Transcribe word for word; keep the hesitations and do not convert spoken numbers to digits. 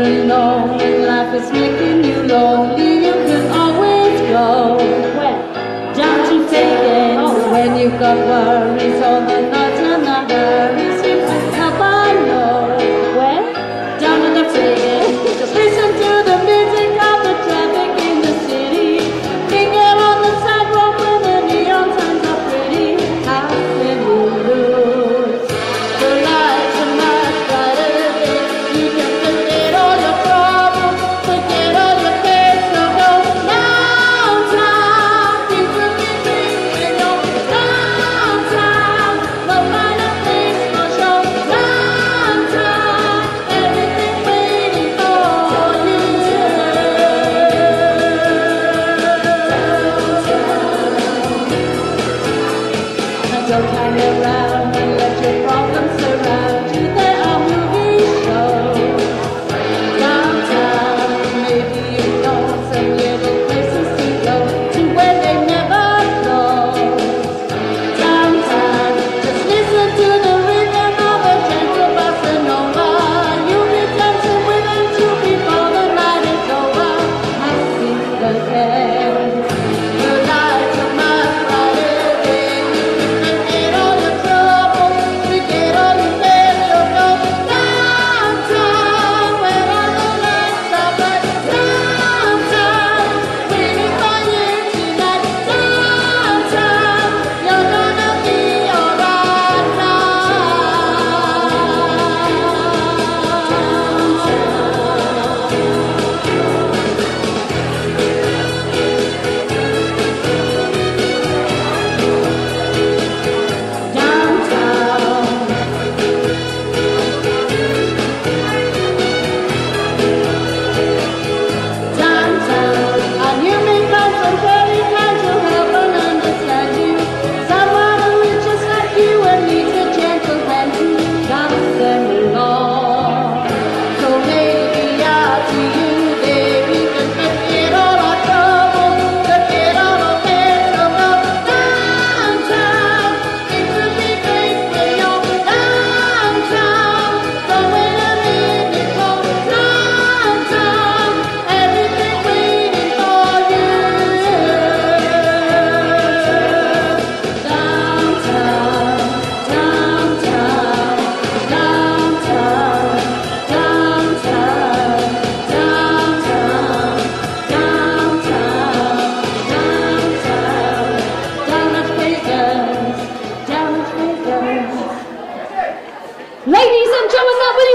never know when life is making you lonely. You can always go down to Fagins when you've got worries. All the nights and the hurries you can help. I know where down to the Fagins. Just listen to the music of the traffic in the city. Finger on the sidewalk when the neon signs are pretty. How can you lose? The lights are much brighter than you can forget all your problems, forget all your cares. So go downtown, people can dream when you're downtown. No kind of place for show. Downtown, everything waiting for you. And don't hang around and let your problems surround you. There are movie shows downtown. Maybe you know some little places to go to where they never close. Downtown, just listen to the rhythm of a gentle bossa nova. You'll be dancing with them too before the night is over. I see the head. The lights are much brighter than you can forget all your troubles, forget all your cares. So go downtown, where all the lights are bright. Downtown, waiting for you tonight. Downtown, you're gonna be alright now. Downtown, downtown, and you may find some very kind to help and understand you. Someone who is just like you and needs a gentle hand to guide them along. So maybe out to you, baby, can forget all our troubles, forget all our cares. So go downtown, things will be great when you're downtown. Don't wait a minute, go downtown, everything waiting for you. Downtown, downtown, downtown, downtown, downtown, downtown, downtown, down at Fagins, down at Fagins. Ladies and gentlemen, that was